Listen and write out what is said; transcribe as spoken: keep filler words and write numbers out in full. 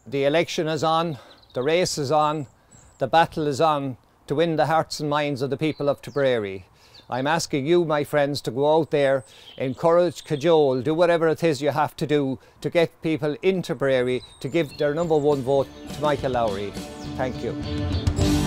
The election is on, the race is on, the battle is on to win the hearts and minds of the people of Tipperary. I'm asking you, my friends, to go out there, encourage, cajole, do whatever it is you have to do to get people in Tipperary to give their number one vote to Michael Lowry. Thank you.